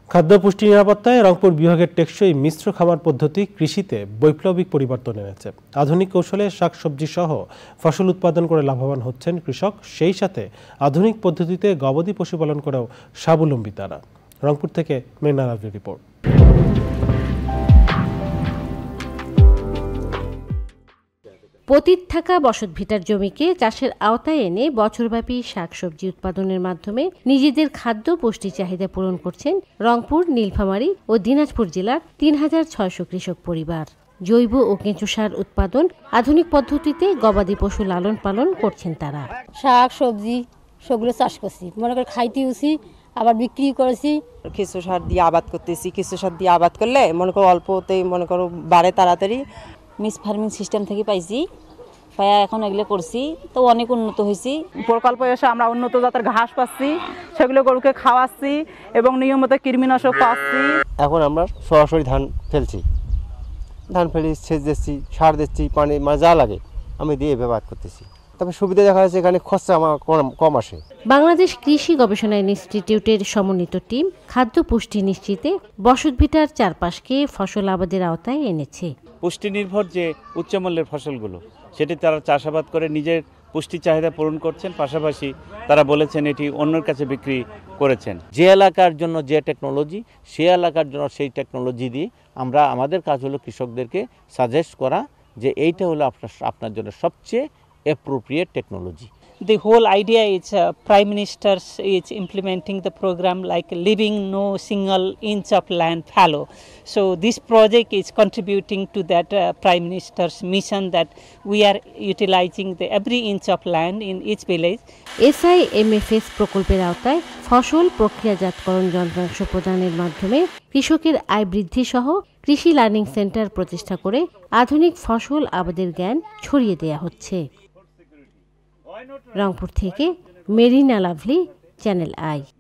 খাদ্য পুষ্টি নিরাপত্তায় রংপুর বিভাগের টেকসই মিশ্র খামার পদ্ধতি কৃষিতে বৈপ্লবিক পরিবর্তন এনেছে। আধুনিক কৌশলে শাকসবজি সহ ফসল উৎপাদন করে লাভবান হচ্ছেন কৃষক, সেই সাথে আধুনিক পদ্ধতিতে গবাদি পশুপালন করেও স্বাবলম্বী তারা। রংপুর থেকে মেঘনা লাভলির রিপোর্ট। পতিত থাকা বসতভিটার জমিকে চাষের আওতায় এনে বছরব্যাপী শাকসবজি উৎপাদনের মাধ্যমে নিজেদের খাদ্য পুষ্টি চাহিদা পূরণ করছেন রংপুর, নীলফামারী ও দিনাজপুর জেলার ৩,৬০০ কৃষক পরিবার। জৈব ও কেঁচো সার উৎপাদন, আধুনিক পদ্ধতিতে গবাদি পশু লালন পালন করছেন তারা। শাক সবজি সবগুলো চাষ করছি, মনে করে খাইতেছি আবার বিক্রি করেছি। কেঁচো সার দিয়ে আবাদ করতেছি। কেঁচো সার দিয়ে আবাদ করলে মনে করো অল্পতেই মনে করো বাড়ে তাড়াতাড়ি। মিক্স ফার্মিং সিস্টেম থেকে পাইছি, পাইয়া এখন এগুলো করছি, তো অনেক উন্নত হয়েছি। প্রকল্প এসে আমরা উন্নত জাতের ঘাস পাচ্ছি, সেগুলো গরুকে খাওয়াচ্ছি এবং নিয়মিত কৃমিনাশক পাচ্ছি। এখন আমরা সরাসরি ধান ফেলছি, ধান ফেলে সেচ দিচ্ছি, সার দিচ্ছি, পানি যা লাগে আমি দিয়ে ব্যবহার করতেছি। তবে সুবিধা দেখা যাচ্ছে এখানে খরচা আমার কম আসে। বাংলাদেশ কৃষি গবেষণা ইনস্টিটিউটের সমন্বিত টিম খাদ্য পুষ্টি নিশ্চিতে বসতভিটার চারপাশকে ফসল আবাদের আওতায় এনেছে। পুষ্টি নির্ভর যে উচ্চমূল্যের ফসলগুলো, সেটি তারা চাষাবাদ করে নিজের পুষ্টি চাহিদা পূরণ করছেন, পাশাপাশি তারা বলেছেন এটি অন্যের কাছে বিক্রি করেছেন। যে এলাকার জন্য যে টেকনোলজি, সে এলাকার জন্য সেই টেকনোলজি দিয়ে আমরা আমাদের কাজ হলো কৃষকদেরকে সাজেস্ট করা যে এইটা হলো আপনার জন্য সবচেয়ে appropriate technology. The whole idea is Prime Minister is implementing the program like leaving no single inch of land fallow. So this project is contributing to that Prime Minister's mission that we are utilizing the every inch of land in each village. SIMFS প্রকল্পের আওতায় ফসল প্রক্রিয়াজাতকরণ যন্ত্রাংশ প্রদানের মাধ্যমে কৃষকের আয় বৃদ্ধি সহ কৃষি লার্নিং সেন্টার প্রতিষ্ঠা করে আধুনিক ফসল আবাদের জ্ঞান ছড়িয়ে দেয়া হচ্ছে। রংপুর থেকে মেরিনা লাভলি, চ্যানেল আই।